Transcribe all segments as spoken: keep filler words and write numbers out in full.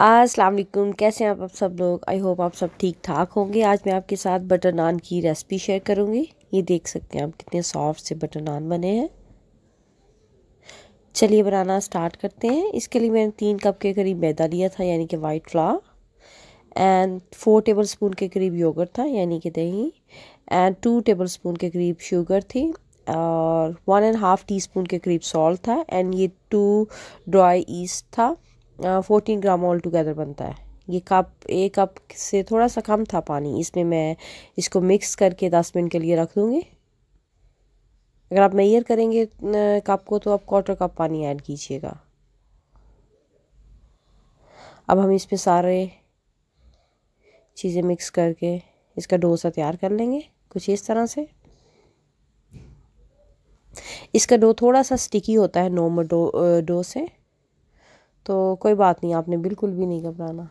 अस्सलाम वालेकुम, कैसे हैं आप सब लोग। आई होप आप सब ठीक ठाक होंगे। आज मैं आपके साथ बटर नान की रेसिपी शेयर करूंगी। ये देख सकते हैं आप कितने सॉफ्ट से बटर नान बने हैं। चलिए बनाना स्टार्ट करते हैं। इसके लिए मैंने तीन कप के करीब मैदा लिया था, यानी कि white flour, and four tablespoon के करीब योगर्ट था, यानी कि दही, एंड टू टेबल स्पून के करीब शुगर थी, और one and half teaspoon के करीब सॉल्ट था, एंड ये टू ड्राई ईस्ट था। फोर्टीन ग्राम ऑल टुगेदर बनता है। ये कप एक कप से थोड़ा सा कम था पानी। इसमें मैं इसको मिक्स करके दस मिनट के लिए रख दूँगी। अगर आप मेजर करेंगे कप को तो आप क्वार्टर कप पानी ऐड कीजिएगा। अब हम इसमें सारे चीज़ें मिक्स करके इसका डोसा तैयार कर लेंगे कुछ इस तरह से। इसका डो थोड़ा सा स्टिकी होता है नॉर्मल डो डो से, तो कोई बात नहीं, आपने बिल्कुल भी नहीं घबराना,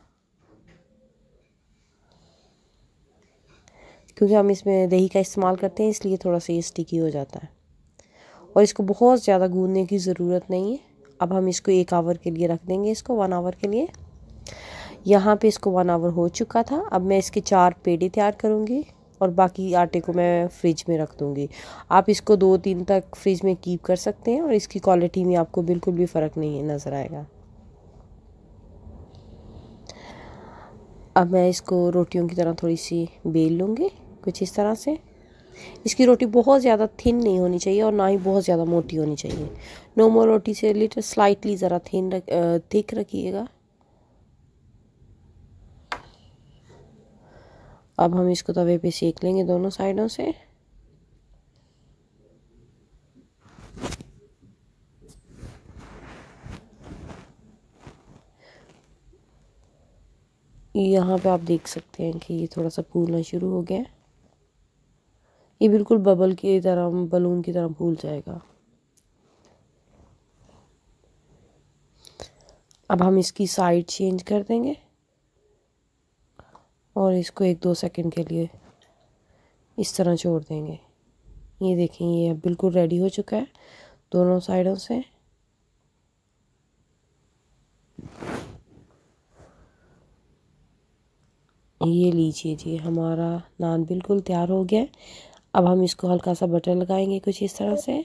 क्योंकि हम इसमें दही का इस्तेमाल करते हैं, इसलिए थोड़ा सा ये स्टिकी हो जाता है। और इसको बहुत ज़्यादा गूंदने की ज़रूरत नहीं है। अब हम इसको एक आवर के लिए रख देंगे, इसको वन आवर के लिए। यहाँ पे इसको वन आवर हो चुका था। अब मैं इसके चार पेड़े तैयार करूँगी और बाकी आटे को मैं फ्रिज में रख दूँगी। आप इसको दो दिन तक फ्रिज में कीप कर सकते हैं और इसकी क्वालिटी में आपको बिल्कुल भी फ़र्क नहीं नज़र आएगा। अब मैं इसको रोटियों की तरह थोड़ी सी बेल लूँगी कुछ इस तरह से। इसकी रोटी बहुत ज़्यादा थिन नहीं होनी चाहिए और ना ही बहुत ज़्यादा मोटी होनी चाहिए। नॉर्मल रोटी से लिटिल स्लाइटली ज़रा थिन रख थिक रखिएगा। अब हम इसको तवे पे सेक लेंगे दोनों साइडों से। यहाँ पे आप देख सकते हैं कि ये थोड़ा सा फूलना शुरू हो गया है। ये बिल्कुल बबल की तरह, बलून की तरह फूल जाएगा। अब हम इसकी साइड चेंज कर देंगे और इसको एक दो सेकंड के लिए इस तरह छोड़ देंगे। ये देखें, ये अब बिल्कुल रेडी हो चुका है दोनों साइडों से। ये लीजिए जी, हमारा नान बिल्कुल तैयार हो गया है। अब हम इसको हल्का सा बटर लगाएंगे कुछ इस तरह से,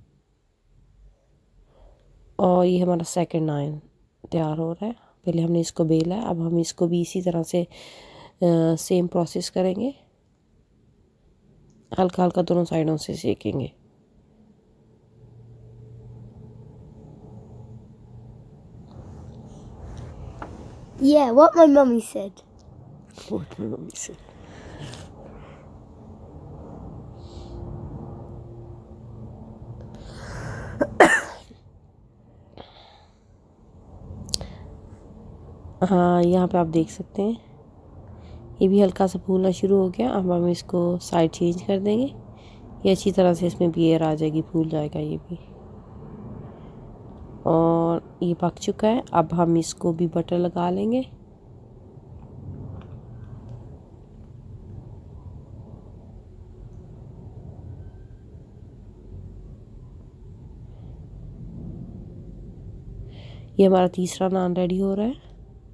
और ये हमारा सेकंड नान तैयार हो रहा है। पहले हमने इसको बेला है, अब हम इसको भी इसी तरह से आ, सेम प्रोसेस करेंगे। हल्का हल्का दोनों साइडों से सेकेंगे। Yeah, what my mummy said. What my mummy said. हाँ, यहाँ पे आप देख सकते हैं ये भी हल्का सा फूलना शुरू हो गया। अब हम इसको साइड चेंज कर देंगे। ये अच्छी तरह से इसमें भी एयर आ जाएगी, फूल जाएगा ये भी। और ये पक चुका है। अब हम इसको भी बटर लगा लेंगे। ये हमारा तीसरा नान रेडी हो रहा है।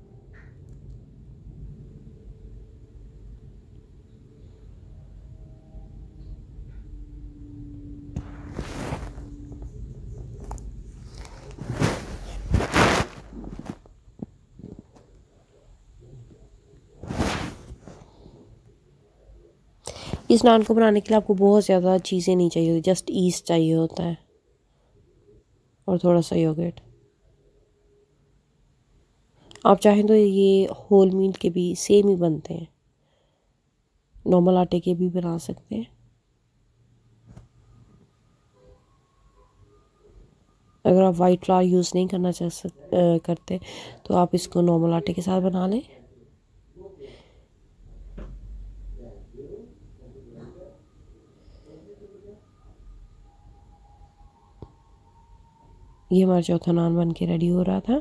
इस नान को बनाने के लिए आपको बहुत ज़्यादा चीज़ें नहीं चाहिए, जस्ट ईस्ट चाहिए होता है और थोड़ा सा योगर्ट। आप चाहें तो ये होल मीट के भी सेम ही बनते हैं, नॉर्मल आटे के भी बना सकते हैं। अगर आप वाइट फ्लावर यूज़ नहीं करना चाह सक करते तो आप इसको नॉर्मल आटे के साथ बना लें। ये हमारा चौथा नान बन के रेडी हो रहा था।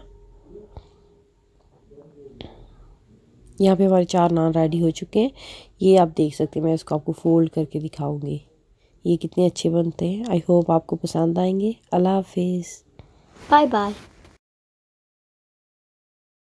यहाँ पे हमारे चार नान रेडी हो चुके हैं। ये आप देख सकते हैं, मैं इसको आपको फोल्ड करके दिखाऊंगी ये कितने अच्छे बनते हैं। आई होप आपको पसंद आएंगे। अल्लाह हाफिज़, बाय बाय।